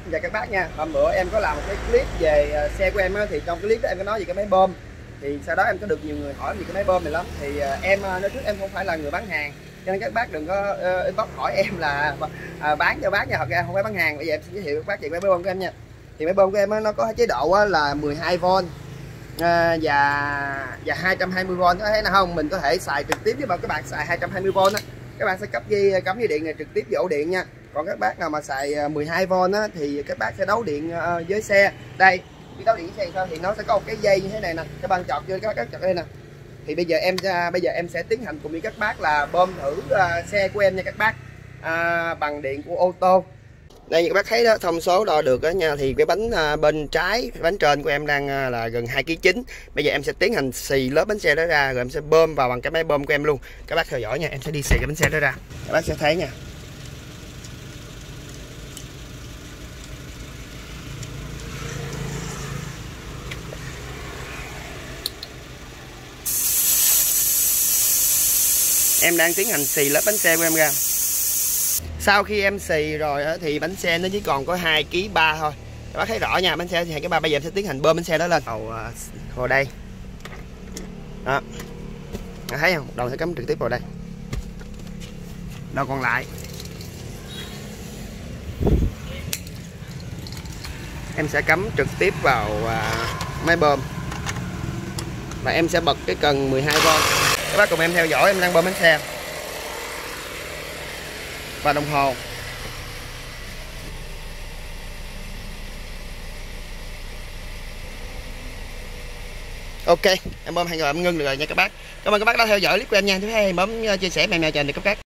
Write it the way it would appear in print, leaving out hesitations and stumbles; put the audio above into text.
Dạ các bác nha, hôm bữa em có làm một cái clip về xe của em á, thì trong cái clip đó em có nói về cái máy bơm. Thì sau đó em có được nhiều người hỏi về cái máy bơm này lắm. Thì em nói trước em không phải là người bán hàng, cho nên các bác đừng có inbox hỏi em là bán cho bác nha, thật ra em không phải bán hàng. Bây giờ em sẽ giới thiệu các bác về máy bơm của em nha. Thì máy bơm của em á, nó có chế độ á, là 12V và 220V, có thấy nào không? Mình có thể xài trực tiếp, với các bạn xài 220V á, các bạn sẽ cắm dây điện này trực tiếp vào ổ điện nha. Còn các bác nào mà xài 12V á, thì các bác sẽ đấu điện với xe. Đây, khi đấu điện với xe sao thì nó sẽ có một cái dây như thế này nè, các bạn chọt vô, các bác chọt đây nè. Thì bây giờ em sẽ tiến hành cùng với các bác là bơm thử xe của em nha các bác, bằng điện của ô tô. Đây như các bác thấy đó, thông số đo được đó nha. Thì cái bánh bên trái, bánh trên của em đang là gần 2,9 kg. Bây giờ em sẽ tiến hành xì lớp bánh xe đó ra, rồi em sẽ bơm vào bằng cái máy bơm của em luôn. Các bác theo dõi nha, em sẽ đi xì cái bánh xe đó ra, các bác sẽ thấy nha. Em đang tiến hành xì lớp bánh xe của em ra. Sau khi em xì rồi thì bánh xe nó chỉ còn có 2,3 kg thôi. Các bác thấy rõ nha, bánh xe thì 2,3 kg. Bây giờ em sẽ tiến hành bơm bánh xe đó lên. Vào đây. Đó. Thấy không? Đầu sẽ cắm trực tiếp vào đây. Đầu còn lại em sẽ cắm trực tiếp vào máy bơm. Và em sẽ bật cái cần 12V. Các bác cùng em theo dõi, em đang bơm bánh xe. Và đồng hồ. Ok, em bơm hay rồi, em ngưng được rồi nha các bác. Cảm ơn các bác đã theo dõi clip của em nha. Thứ hai bấm chia sẻ mèo cho anh được các bác.